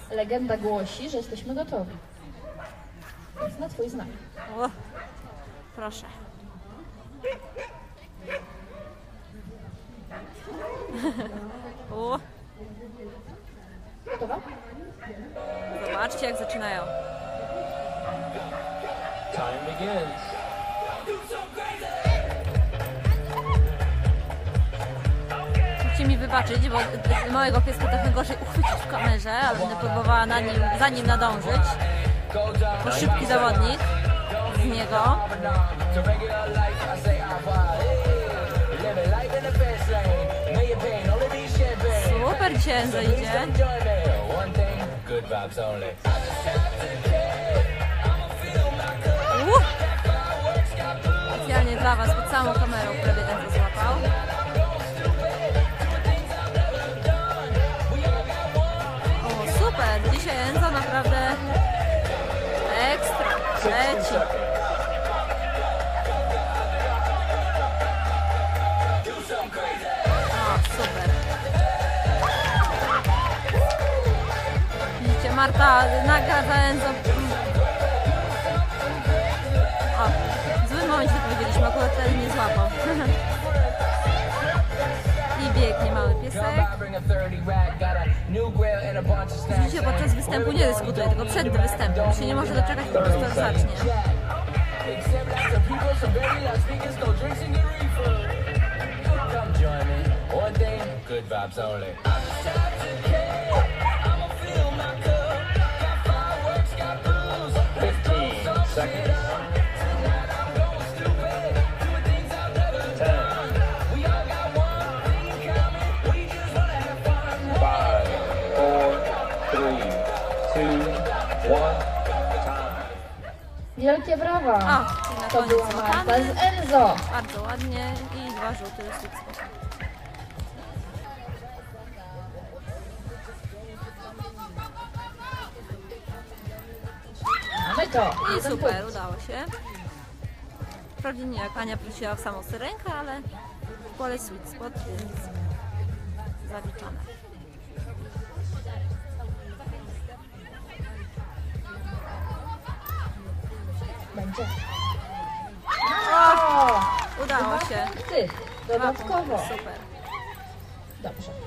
Legenda głosi, że jesteśmy gotowi. Więc na twój znak. O, proszę. O, Gotowa? zobaczcie, jak zaczynają. Time begins. Musicie mi wybaczyć, bo małego pieska trochę gorzej uchwycić w kamerze, ale będę próbowała za nim nadążyć. To szybki zawodnik z niego. Super dzisiaj Enzo idzie. Specjalnie dla was, pod samą kamerą prawie Enzo złapał. O, super! Dzisiaj Enzo naprawdę ekstra. Leci. O, super. Widzicie, Marta nagradza Enzo. O, w złym momencie powiedzieliśmy, akurat wtedy nie złapał. I biegnie mały piesek. Widzicie, podczas występu nie dyskutuje, tylko przed występem. Się nie może doczekać, po prostu aż zacznie. Good vibes only. 15 seconds. 10. 5, 4, 3, 2, 1. Time. Wielkie brawa! O, i na To koniec była Marta złapany. z Enzo! Bardzo ładnie i 2 żółte sukcesy. Mamy to! I Jeden super, punkt. udało się. Wprawdzie nie jak Ania prosiła w samą syrenkę, ale pole sweet spot, więc zaliczone. Będzie. O, udało się. Ty, dodatkowo. Super. Dobrze.